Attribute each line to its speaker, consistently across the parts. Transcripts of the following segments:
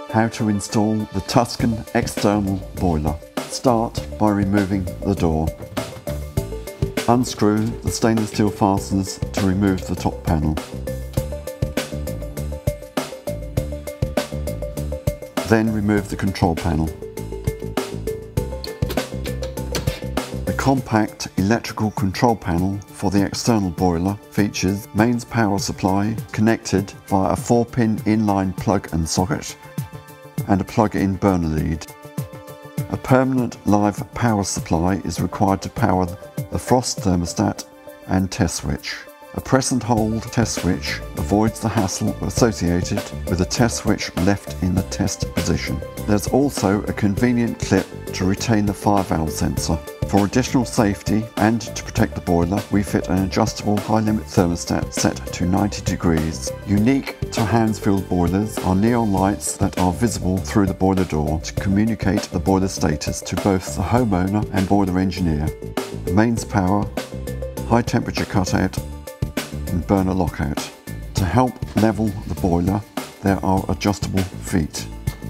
Speaker 1: How to install the Tuscan external boiler. Start by removing the door. Unscrew the stainless steel fasteners to remove the top panel. Then remove the control panel. The compact electrical control panel for the external boiler features mains power supply connected via a 4-pin inline plug and socket and a plug-in burner lead. A permanent live power supply is required to power the frost thermostat and test switch. A press and hold test switch avoids the hassle associated with a test switch left in the test position. There's also a convenient clip to retain the fire valve sensor. For additional safety and to protect the boiler, we fit an adjustable high limit thermostat set to 90 degrees. Unique to Hounsfield boilers are neon lights that are visible through the boiler door to communicate the boiler status to both the homeowner and boiler engineer. Mains power, high temperature cutout and burner lockout. To help level the boiler, there are adjustable feet.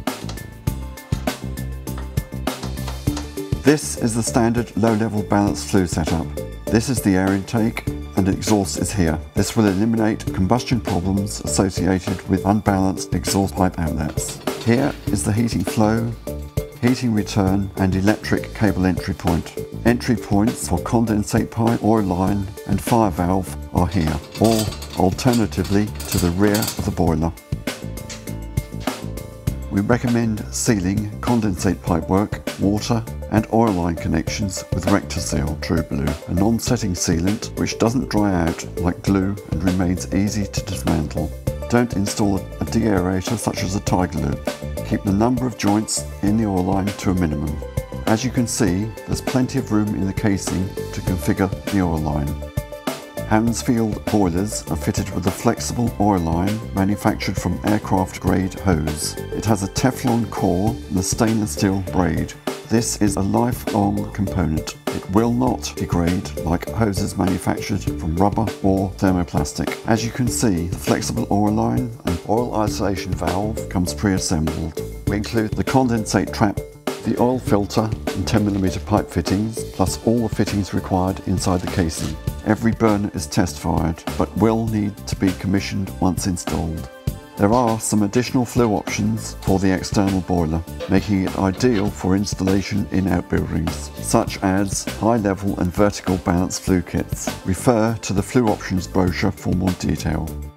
Speaker 1: This is the standard low-level balanced flue setup. This is the air intake and the exhaust is here. This will eliminate combustion problems associated with unbalanced exhaust pipe outlets. Here is the heating flow, heating return and electric cable entry point. Entry points for condensate pipe, oil line and fire valve are here, or alternatively to the rear of the boiler. We recommend sealing condensate pipework, water and oil line connections with Rectoseal True Blue, a non-setting sealant which doesn't dry out like glue and remains easy to dismantle. Don't install a deaerator such as a Tiger Loop. Keep the number of joints in the oil line to a minimum. As you can see, there's plenty of room in the casing to configure the oil line. Hounsfield boilers are fitted with a flexible oil line manufactured from aircraft grade hose. It has a Teflon core and a stainless steel braid. This is a lifelong component. It will not degrade like hoses manufactured from rubber or thermoplastic. As you can see, the flexible oil line and oil isolation valve comes pre-assembled. We include the condensate trap, the oil filter and 10mm pipe fittings, plus all the fittings required inside the casing. Every burner is test fired, but will need to be commissioned once installed. There are some additional flue options for the external boiler, making it ideal for installation in outbuildings, such as high level and vertical balanced flue kits. Refer to the flue options brochure for more detail.